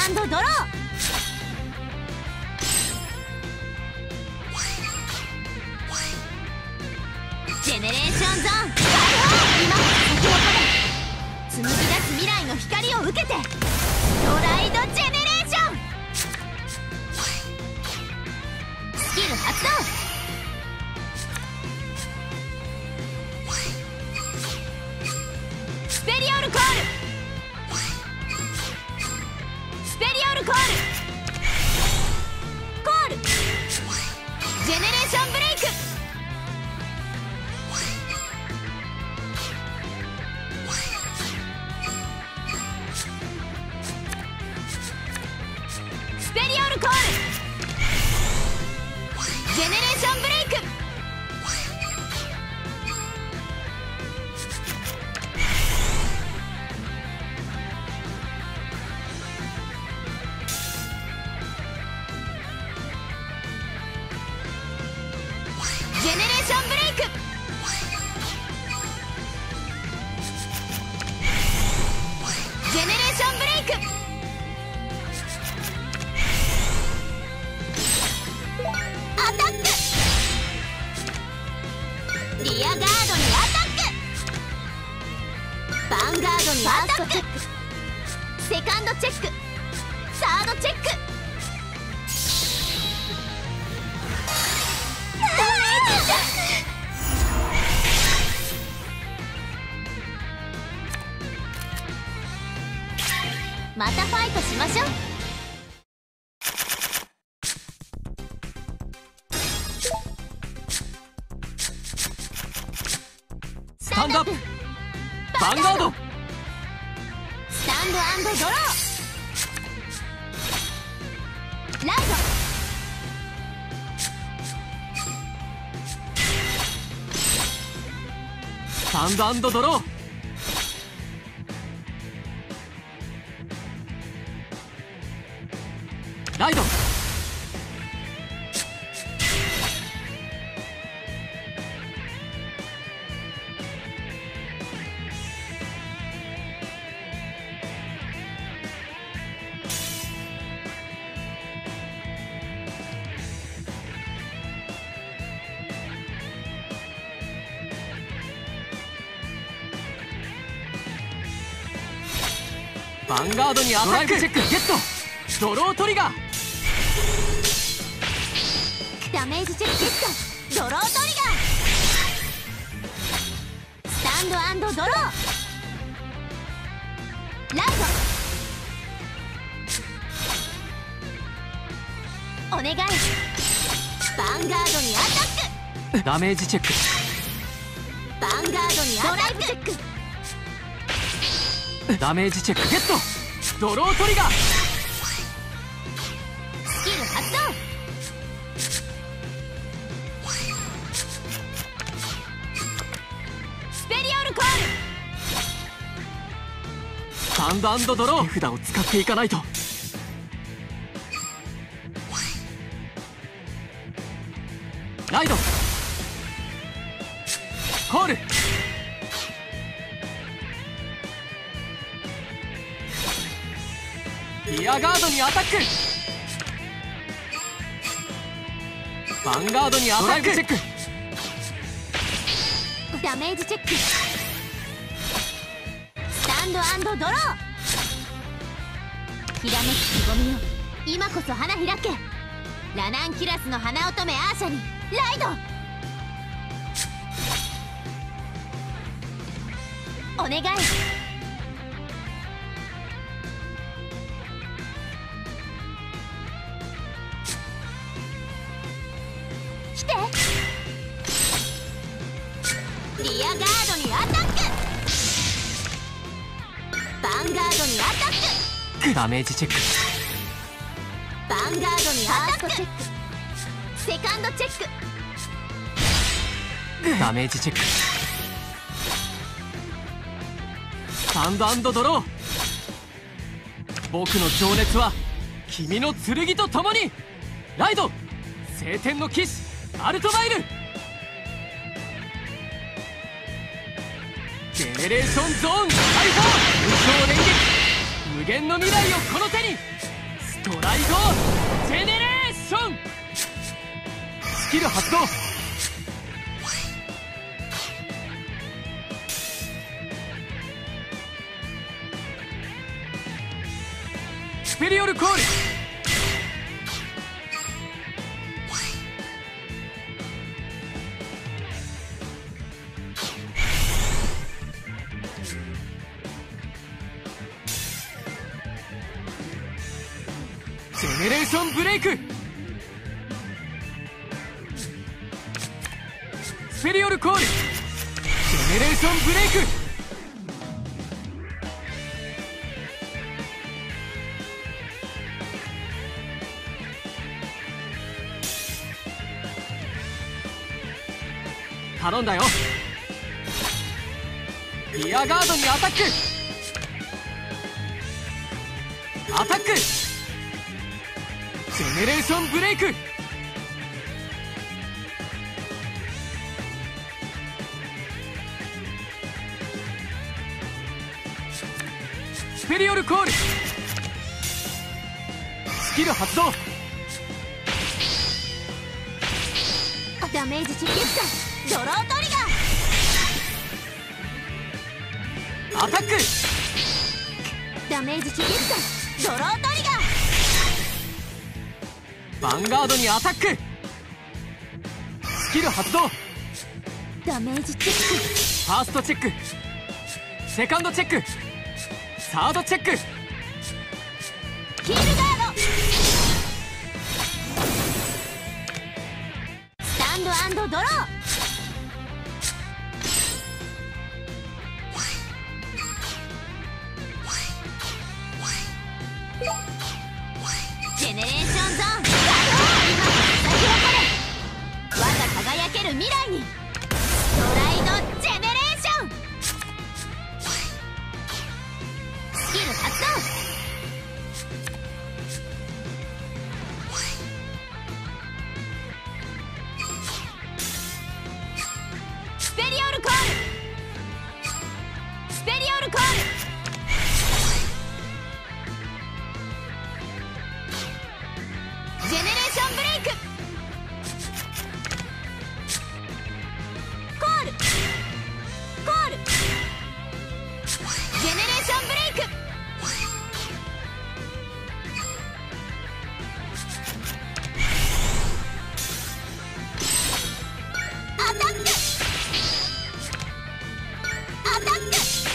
ドドロー。ジェネレーションゾーン解放。今先を積み出す未来の光を受けて、ドライドジェネレーション。スキル発動。スペリオルコール。スペリオルコール。コール。ジェネレーションブレイク。スペリオルコール。ジェネレーションブレイク。ジェネレーションブレイク。ジェネレーションブレイク。アタック。リアガードにアタック。ヴァンガードにアタック。セカンドチェック。サードチェック。またファイトしましょう。 スタンドアップ。ヴァンガード。 スタンド&ドロー。ライド。 スタンド&ドロー。ライド。ヴァンガードにアタック。チェックゲット。ドロートリガー。 ダメージチェックゲット。ドロートリガー。スタンド&ドロー。ライド。お願い。ヴァンガードにアタック。 ダメージチェック。 ヴァンガードにアタック。チェック。 ダメージチェックゲット。ドロートリガー。 スキル発動。スペリオルコール。 スタンド&ドロー。手札を使っていかないと。ライド。コール。リアガードにアタック。ヴァンガードにアタック。チェック。 ダメージチェック。スタンド&ドロー。ひらめくつぼみよ、今こそ花開け。ラナンキュラスの花乙女アーシャにライド。お願い。来て。リアガードにアタック。ヴァンガードにアタック。 ダメージチェック。 ヴァンガードにアタック。セカンドチェック。 ダメージチェック。スタンド&ドロー。僕の情熱は君の剣と共に。ライド。晴天の騎士アルトマイル。ジェネレーションゾーン解放。無償連撃。無限の未来をこの手に。 ドライドジェネレーション。スキル発動。スペリオルコール。ジェネレーションブレイク。スペリオルコール。ジェネレーションブレイク。頼んだよ。リアガードにアタック。アタック。ジェネレーションブレイク。スペリオルコール。スキル発動。 ダメージチキットドロートリガー。 アタック。 ダメージチキットドロートリガー。 ヴァンガードにアタック。スキル発動。 ダメージチェック。 ファーストチェック。セカンドチェック。サードチェック。 ヒールガード。スタンド&ドロー。ジェネレーションゾーン開放。今咲き誇れ。我が輝ける未来に。ドライドジェネレーション。スキル発動。スペリオルコール。スペリオルコール。ジェネレーションブレイク。コールコール。ジェネレーションブレイク。アタック。アタック。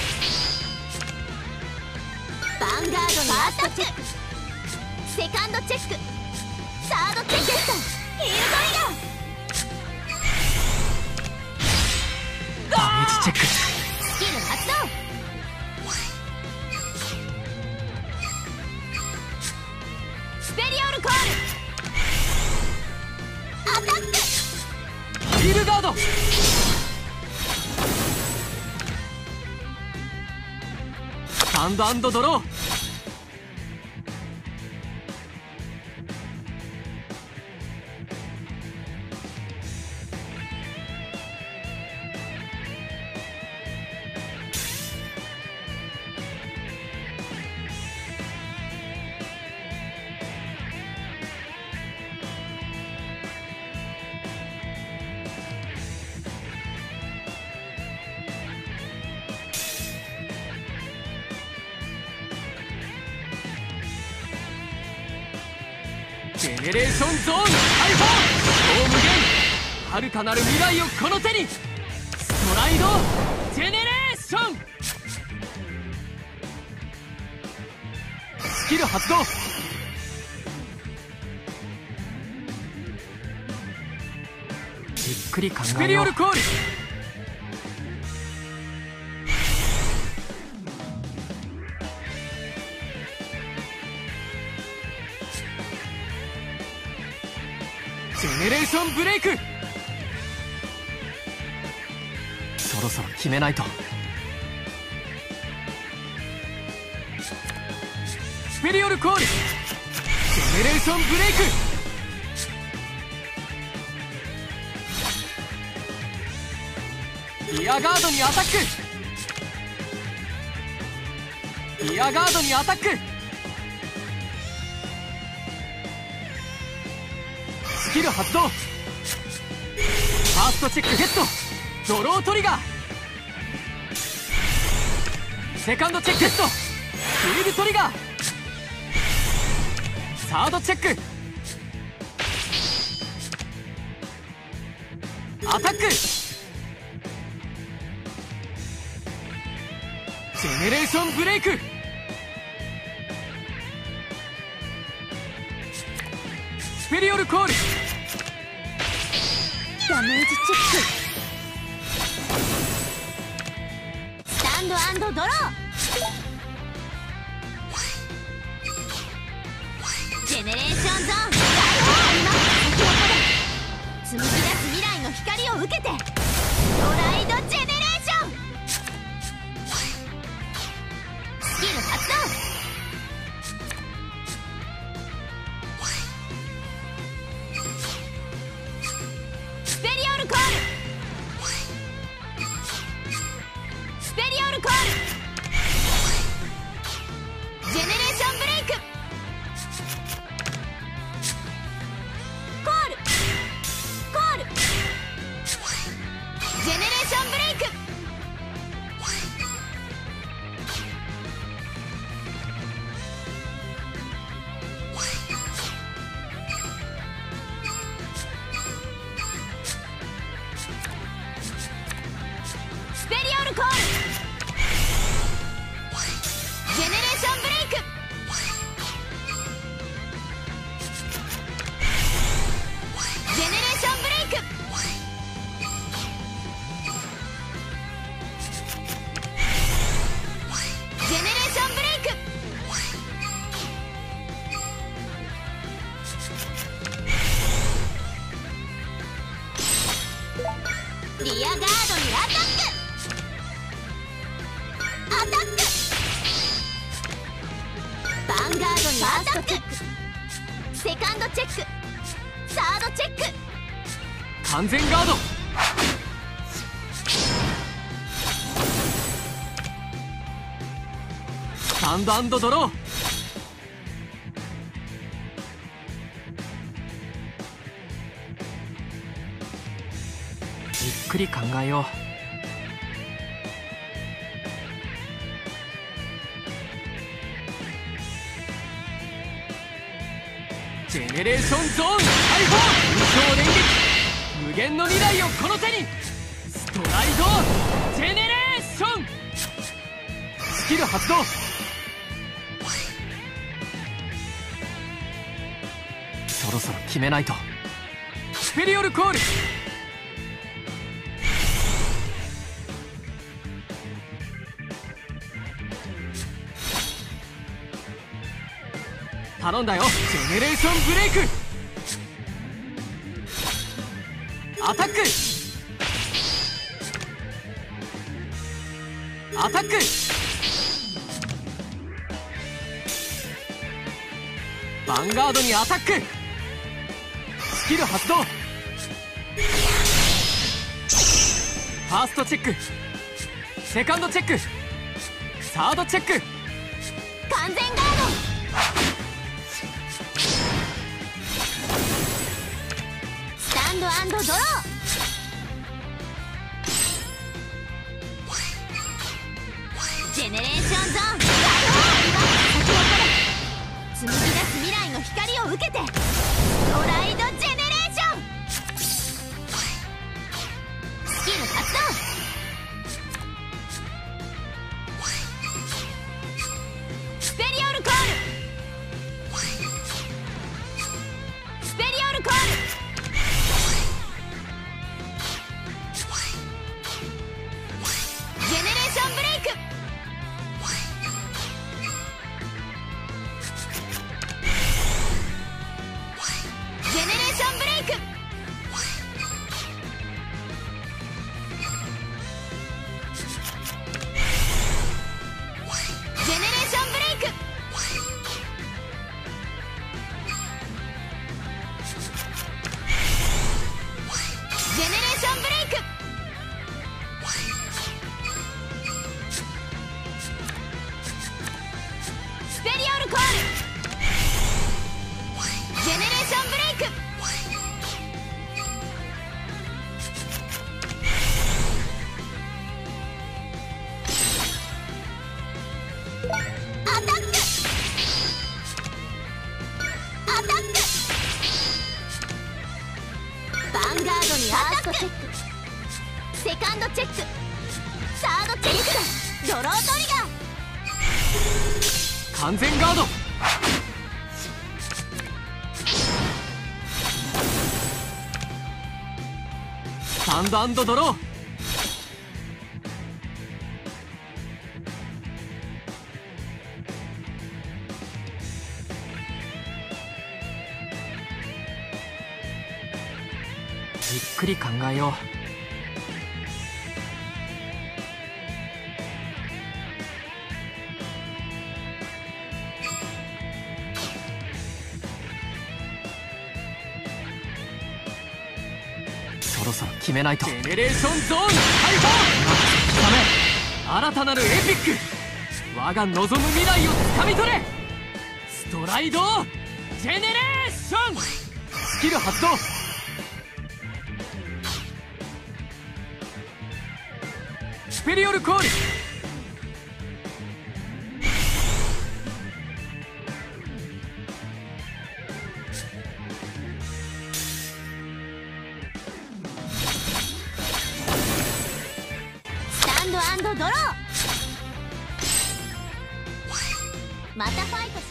ヴァンガードにアタック。セカンドチェック。サードチェック。ヒールトリガー。 ダメージチェック。 スキル発動。スペリオルコール。アタック。 ヒールガード。スタンド&ドロー。ジェネレーションゾーン開放。超無限遥かなる未来をこの手に。ストライドジェネレーション。スキル発動。じっくり考えよう。スペリオルコール。ジェネレーションブレイク。そろそろ決めないと。スペリオルコール。ジェネレーションブレイク。リアガードにアタック。リアガードにアタック。 キル発動。ファーストチェックゲット。ドロートリガー。セカンドチェックゲット。フィールトリガー。サードチェック。アタック。ジェネレーションブレイク。スペリオルコール。 ダメージチェック。スタンド&ドロー。ジェネレーションゾーン解放。今先を取れ。紡ぎ出す未来の光を受けて。ストライドジェネレーション。スキル発動。スペリオルコール。スペリオルコール。ジェネレーションブレイク。コールコール。ジェネレーションブレイク。スペリオルコール。ジェネレーションブレイク。ジェネレーションブレイク。ジェネレーションブレイク。リアガードにアタック。アタック。ヴァンガードにアタック。セカンドチェック。サードチェック。 完全ガード。スタンド&ドロー。ゆっくり考えよう。ジェネレーションゾーン解放。無償連撃。無限の未来をこの手に。ストライドジェネレーション。スキル発動。そろそろ決めないと。スペリオルコール。頼んだよ。ジェネレーションブレイク。アタック。アタック。ヴァンガードにアタック。スキル発動。ファーストチェック。セカンドチェック。サードチェック。 完全ガード。スタンド&ドロー。ジェネレーションゾーン解放。今先を取れ。紡ぎ出す未来の光を受けて。ストライドジェネレーション。スキル発動。スペリオルコール。スペリオルコール。ジェネレーションブレイク。 アタックアタックヴァンガードにアタックセカンドチェックサードチェックドロートリガー完全ガードスタンドドローじっくり考えよう。そろそろ決めないと。ジェネレーションゾーン解放。ダメ。新たなるエピック、我が望む未来をつかみ取れ。ストライドジェネレーション。スキル発動。スペリオルコール。 スタンド&ドロー。またファイト